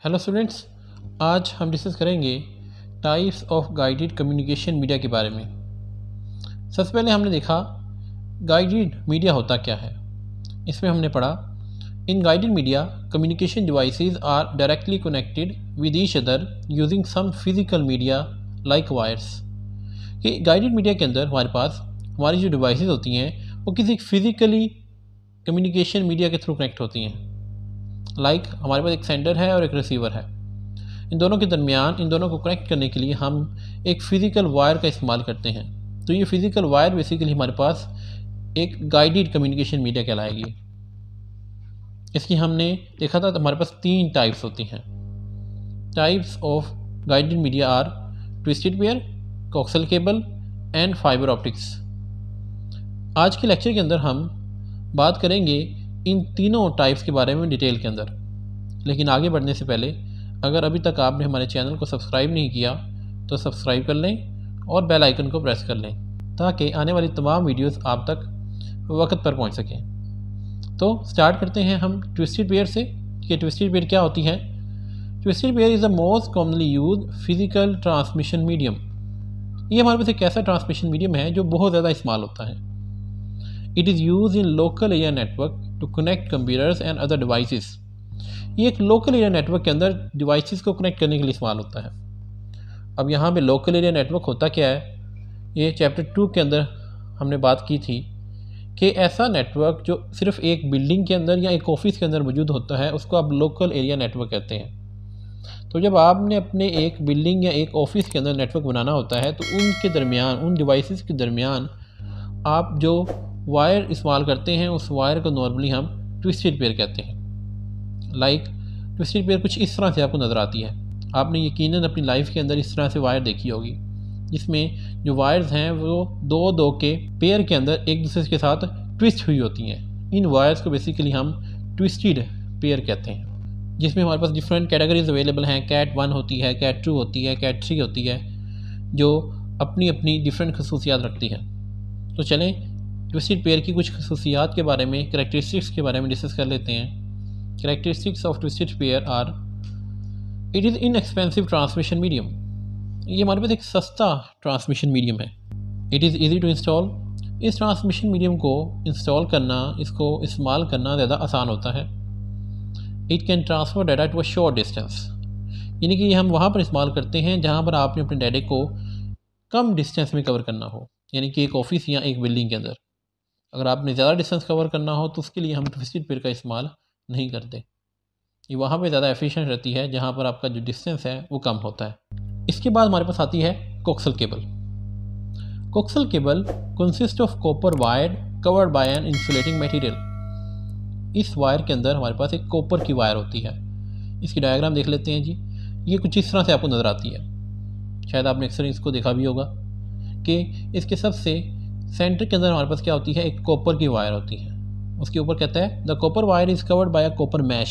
Hello students, आज हम discuss करेंगे types of guided communication media के बारे में। सबसे पहले हमने देखा गाइडेड मीडिया होता क्या है। इसमें हमने पढ़ा in guided media communication devices are directly connected with each other using some physical media like wires. कि गाइडेड मीडिया के अंदर हमारे पास हमारी जो डिवाइसेस होती हैं वो किसी फिज़िकली कम्युनिकेशन मीडिया के थ्रू कनेक्ट होती हैं। हमारे पास एक सेंडर है और एक रिसीवर है। इन दोनों के दरमियान इन दोनों को कनेक्ट करने के लिए हम एक फ़िज़िकल वायर का इस्तेमाल करते हैं। तो ये फ़िज़िकल वायर बेसिकली हमारे पास एक गाइडेड कम्युनिकेशन मीडिया कहलाएगी। इसकी हमने देखा था तो हमारे पास 3 टाइप्स होती हैं। Types of guided media are twisted pair, coaxial cable and fibre optics. आज के लेक्चर के अंदर हम बात करेंगे इन तीनों टाइप्स के बारे में डिटेल के अंदर। लेकिन आगे बढ़ने से पहले अगर अभी तक आपने हमारे चैनल को सब्सक्राइब नहीं किया तो सब्सक्राइब कर लें और बेल आइकन को प्रेस कर लें ताकि आने वाली तमाम वीडियोस आप तक वक्त पर पहुंच सकें। तो स्टार्ट करते हैं हम ट्विस्टेड पेयर से कि ट्विस्टेड पेयर क्या होती है। Twisted pair is the most commonly use physical transmission medium. ये हमारे पास एक ऐसा ट्रांसमिशन मीडियम है जो बहुत ज़्यादा इस्तेमाल होता है। It is use in local area network to connect computers and other devices. ये एक लोकल एरिया नेटवर्क के अंदर डिवाइसेस को कनेक्ट करने के लिए इस्तेमाल होता है। अब यहाँ पे लोकल एरिया नेटवर्क होता क्या है, ये चैप्टर 2 के अंदर हमने बात की थी कि ऐसा नेटवर्क जो सिर्फ एक बिल्डिंग के अंदर या एक ऑफिस के अंदर मौजूद होता है उसको आप लोकल एरिया नेटवर्क कहते हैं। तो जब आपने अपने एक बिल्डिंग या एक ऑफिस के अंदर नेटवर्क बनाना होता है तो उनके दरमियान, उन डिवाइसेस के दरमियान आप जो वायर इस्तेमाल करते हैं उस वायर को नॉर्मली हम ट्विस्टेड पेयर कहते हैं। ट्विस्टेड पेयर कुछ इस तरह से आपको नज़र आती है। आपने यकीनन अपनी लाइफ के अंदर इस तरह से वायर देखी होगी जिसमें जो वायर्स हैं वो दो के पेयर के अंदर एक दूसरे के साथ ट्विस्ट हुई होती हैं। इन वायर्स को बेसिकली हम ट्विस्टेड पेयर कहते हैं, जिसमें हमारे पास डिफरेंट कैटेगरीज अवेलेबल हैं। कैट 1 होती है, कैट 2 होती है, कैट 3 होती है, जो अपनी अपनी डिफरेंट खसूसियात रखती हैं। तो चलें ट्विस्टेड पेयर की कुछ खसूसियात के बारे में, करैक्टरिस्टिक्स के बारे में डिस्कस कर लेते हैं। Characteristics of twisted pair are it is inexpensive transmission medium। ये हमारे पास एक सस्ता ट्रांसमिशन मीडियम है। It is easy to install। इस ट्रांसमिशन मीडियम को इंस्टॉल करना, इसको इस्तेमाल करना ज़्यादा आसान होता है। It can transfer data to a short distance। यानी कि ये हम वहाँ पर इस्तेमाल करते हैं जहाँ पर आपने अपने डाटा को कम डिस्टेंस में कवर करना हो, यानी कि एक ऑफिस या एक बिल्डिंग के अंदर। अगर आपने ज़्यादा डिस्टेंस कवर करना हो तो उसके लिए हम ट्विस्टेड पेयर का इस्तेमाल नहीं करते। ये वहाँ पे ज़्यादा एफिशिएंट रहती है जहाँ पर आपका जो डिस्टेंस है वो कम होता है। इसके बाद हमारे पास आती है coaxial cable. Coaxial cable consist of copper wire covered by an insulating material. इस वायर के अंदर हमारे पास एक कॉपर की वायर होती है। इसकी डायग्राम देख लेते हैं जी। ये कुछ इस तरह से आपको नज़र आती है। शायद आपने अक्सर इसको देखा भी होगा कि इसके सबसे सेंटर के अंदर हमारे पास क्या होती है, एक कॉपर की वायर होती है। उसके ऊपर कहता है the copper wire is covered by a copper mesh.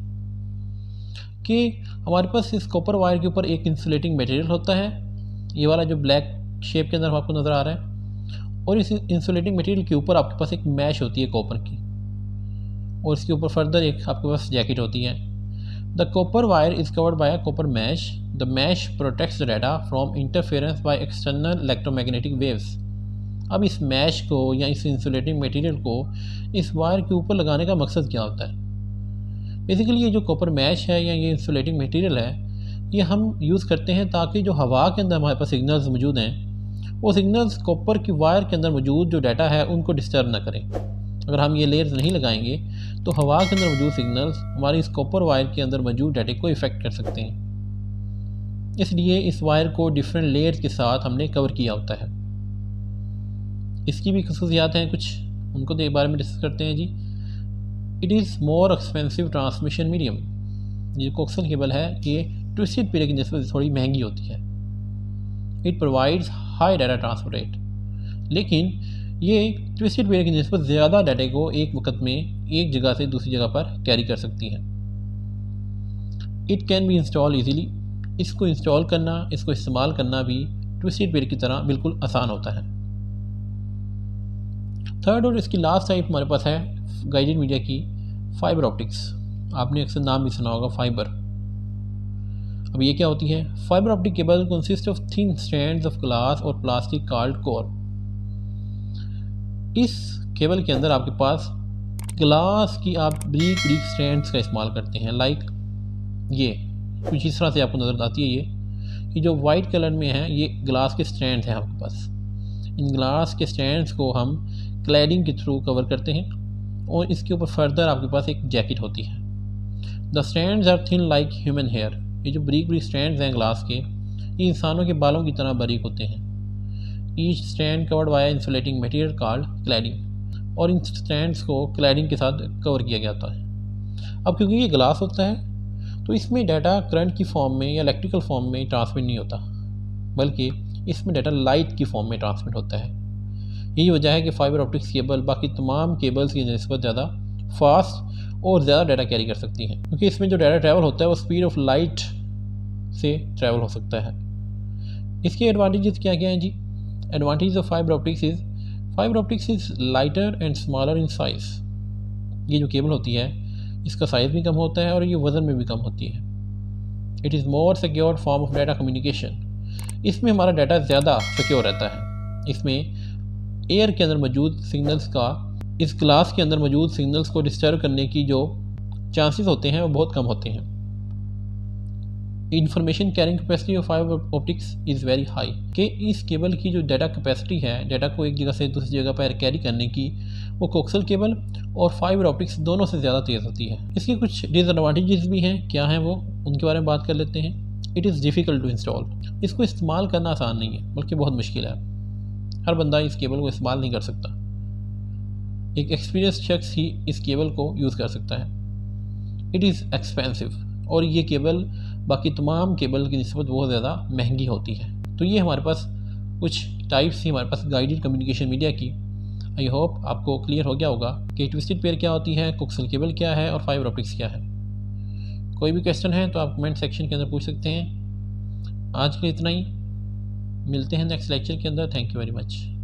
कि हमारे पास इस कॉपर वायर के ऊपर एक इंसुलेटिंग मटेरियल होता है, ये वाला जो ब्लैक शेप के अंदर आपको नज़र आ रहा है, और इस इंसुलेटिंग मटेरियल के ऊपर आपके पास एक मैश होती है कॉपर की, और इसके ऊपर फर्दर एक आपके पास जैकेट होती है। The copper wire is covered by a copper mesh. The mesh protects the data from interference by external electromagnetic waves. अब इस मैश को या इस इंसुलेटिंग मटेरियल को इस वायर के ऊपर लगाने का मकसद क्या होता है। बेसिकली ये जो कॉपर मैश है या ये इंसुलेटिंग मटेरियल है, ये हम यूज़ करते हैं ताकि जो हवा के अंदर हमारे पास सिग्नल्स मौजूद हैं वो सिग्नल्स कॉपर की वायर के अंदर मौजूद जो डाटा है उनको डिस्टर्ब ना करें। अगर हम ये लेयर्स नहीं लगाएंगे तो हवा के अंदर मौजूद सिग्नल्स हमारी इस कॉपर वायर के अंदर मौजूद डाटे को इफ़ेक्ट कर सकते हैं। इसलिए इस वायर को डिफरेंट लेयर्स के साथ हमने कवर किया होता है। इसकी भी खसूसियात हैं कुछ, उनको के बारे में डिस्कस करते हैं जी। It is more expensive transmission medium. ये कोक्सल केबल है, ये ट्विस्टेड पेयर की निस्बत से थोड़ी महंगी होती है। It provides high data transfer rate. लेकिन ये ट्विस्टेड पेयर की निस्बत ज़्यादा डाटा को एक वक्त में एक जगह से दूसरी जगह पर कैरी कर सकती है। It can be install easily. इसको इंस्टॉल करना, इसको इस्तेमाल करना भी ट्विस्टेड पेयर की तरह बिल्कुल आसान होता है। थर्ड और इसकी लास्ट टाइप हमारे पास है गाइडेड मीडिया की, फाइबर ऑप्टिक्स। आपने अक्सर नाम भी सुना होगा फाइबर। अब ये क्या होती है? Fibre optic cable consist of thin strands of glass और प्लास्टिक कॉल्ड कोर। इस केबल के अंदर आपके पास ग्लास की आप ब्रीक ब्रीक स्ट्रैंड्स का इस्तेमाल करते हैं। लाइक ये कुछ इस तरह से आपको नज़र आती है। ये जो वाइट कलर में है ये ग्लास के स्ट्रैंड्स हैं आपके पास। इन ग्लास के स्ट्रैंड्स को हम क्लैडिंग के थ्रू कवर करते हैं और इसके ऊपर फर्दर आपके पास एक जैकेट होती है। The strands are thin like human hair. ये जो ब्रीक ब्रीक स्ट्रैंड्स हैं ग्लास के, ये इंसानों के बालों की तरह बारीक होते हैं। Each strand covered by insulating material called cladding, और इन स्ट्रैंड्स को क्लैडिंग के साथ कवर किया गया होता है। अब क्योंकि ये ग्लास होता है तो इसमें डाटा करंट की फॉर्म में या इलेक्ट्रिकल फॉर्म में ट्रांसमिट नहीं होता, बल्कि इसमें डाटा लाइट की फॉर्म में ट्रांसमिट होता है। यही वजह है कि फाइबर ऑप्टिक्स केबल बाकी तमाम केबल्स की निस्बत ज़्यादा फास्ट और ज़्यादा डाटा कैरी कर सकती हैं, क्योंकि इसमें जो डाटा ट्रैवल होता है वो स्पीड ऑफ लाइट से ट्रैवल हो सकता है। इसके एडवांटेजेस क्या क्या हैं जी? Advantage of fibre optics is lighter and smaller in size. ये जो केबल होती है इसका साइज़ भी कम होता है और ये वज़न में भी कम होती है। It is more secure form of data communication. इसमें हमारा डाटा ज़्यादा सिक्योर रहता है। इसमें एयर के अंदर मौजूद सिग्नल्स का इस ग्लास के अंदर मौजूद सिग्नल्स को डिस्टर्ब करने की जो चांसेस होते हैं वो बहुत कम होते हैं। Information carrying capacity of fibre optics is very high, कि इस केबल की जो डाटा कैपेसिटी है, डाटा को एक जगह से दूसरी जगह पर कैरी करने की, वो कोक्सल केबल और फाइबर ऑप्टिक्स दोनों से ज़्यादा तेज़ होती है। इसके कुछ डिसएडवांटेजेस भी हैं। क्या हैं वो, उनके बारे में बात कर लेते हैं। It is difficult to install. इसको इस्तेमाल करना आसान नहीं है, बल्कि बहुत मुश्किल है। हर बंदा इस केबल को इस्तेमाल नहीं कर सकता। एक एक्सपीरियंस शख्स ही इस केबल को यूज़ कर सकता है। इट इज़ एक्सपेंसिव, और ये केबल बाकी तमाम केबल की निस्बत बहुत ज़्यादा महंगी होती है। तो ये हमारे पास कुछ टाइप्स थी हमारे पास गाइडेड कम्युनिकेशन मीडिया की। आई होप आपको क्लियर हो गया होगा कि ट्विस्टेड पेयर क्या होती है, कोक्सल केबल क्या है और फाइबर ऑप्टिक्स क्या है। कोई भी क्वेश्चन है तो आप कमेंट सेक्शन के अंदर पूछ सकते हैं। आज के लिए इतना ही, मिलते हैं नेक्स्ट लेक्चर के अंदर। Thank you very much.